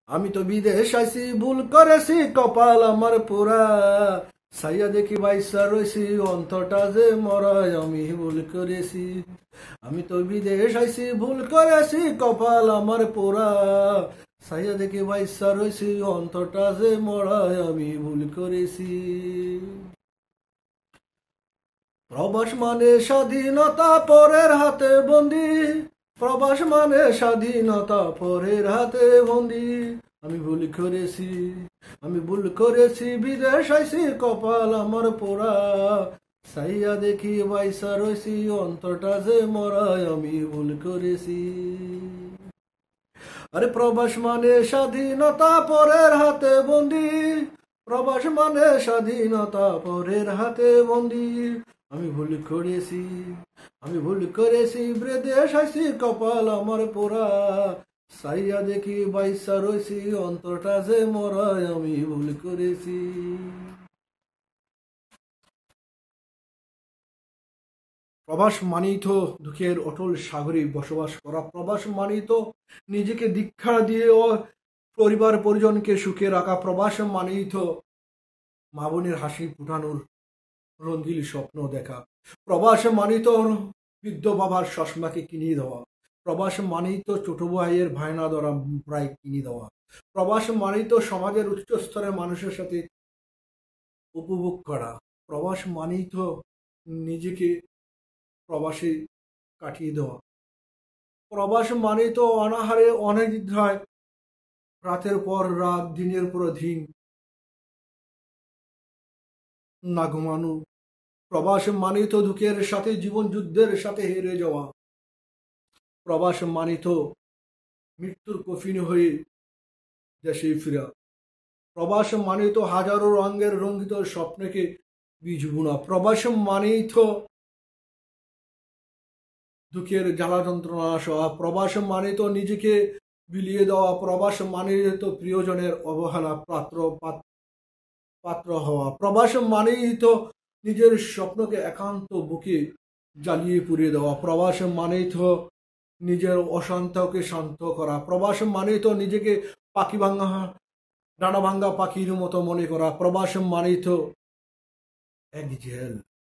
আমি তো বিদেশ আইছি ভুল করেছি কপাল আমার পুরা সাইয়া দেখি বাইসা রইছি অন্তরটা যে মরায় আমি ভুল করেছি। আমি তো বিদেশ আইছি ভুল করেছি কপাল আমার পুরা সাইয়া দেখি বাইসা রইছি অন্তরটা যে মরায় আমি ভুল করেছি। প্রবাস মানে স্বাধীনতা পরের হাতে বন্দি, প্রবাস মানে স্বাধীনতা পরের হাতে বন্দি। আমি ভুল করেছি, আমি ভুল করেছি বিদেশ আইছি কপাল আমার পোড়া সাইয়া দেখি বাইসা রইছি অন্তরটা যে মরায় আমি ভুল করেছি। আরে প্রবাস মানে স্বাধীনতা পরের হাতে বন্দি, প্রবাস মানে স্বাধীনতা পরের হাতে বন্দি। আমি ভুল করেছি, আমি ভুল করেছি বিদেশ আইছি কপাল আমার পোড়া সাইয়া দেখি বাইসা রইছি অন্তরটা যে মরায় আমি ভুল করেছি। প্রবাস মানেই তো দুঃখের অটল সাগরে বসবাস করা, প্রবাস মানেই তো নিজেকে দীক্ষা দিয়ে পরিবার পরিজনকে সুখে রাখা, প্রবাস মানেই তো মা বোনের হাসি ফুটানোর রঙ্গিল স্বপ্ন দেখা, প্রবাস মানেই তো বৃদ্ধ বাবার চশমাকে কিনে দেওয়া, প্রবাস মানেই তো ছোট ভাইয়ের ভাইনা ধরা প্রায় কিনে দেওয়া, প্রবাস মানেই তো সমাজের উচ্চ স্তরের মানুষের সাথে উপভোগ করা, প্রবাস মানেই তো নিজেকে প্রবাসে কাটিয়ে দেওয়া, প্রবাস মানেই তো অনাহারে অনিদ্রায় রাতের পর রাত দিনের পর দিন না ঘুমানো, প্রবাস মানেই তো দুঃখের সাথে জীবন যুদ্ধের সাথে হেরে যাওয়া, প্রবাস মানেই তো মৃত্যুর কফিন হয়ে দেশে ফিরা, প্রবাস মানেই তো হাজারো রঙের রঙ্গিত স্বপ্নকে বীজ বুনা, প্রবাস মানেই তো দুঃখের জ্বালা যন্ত্রণা সহা, প্রবাস মানে তো নিজেকে বিলিয়ে দেওয়া, প্রবাস মানে তো প্রিয়জনের অবহেলা পাত্র হওয়া, প্রবাস মানেই তো নিজের স্বপ্নকে একান্ত বুকে জ্বালিয়ে পুড়িয়ে দেওয়া, প্রবাস মানেই তো নিজের অশান্তকে শান্ত করা, প্রবাস মানেই তো নিজেকে পাখি ভাঙা ডানা ভাঙ্গা পাখির মতো মনে করা, প্রবাস মানেই তো এক জেল।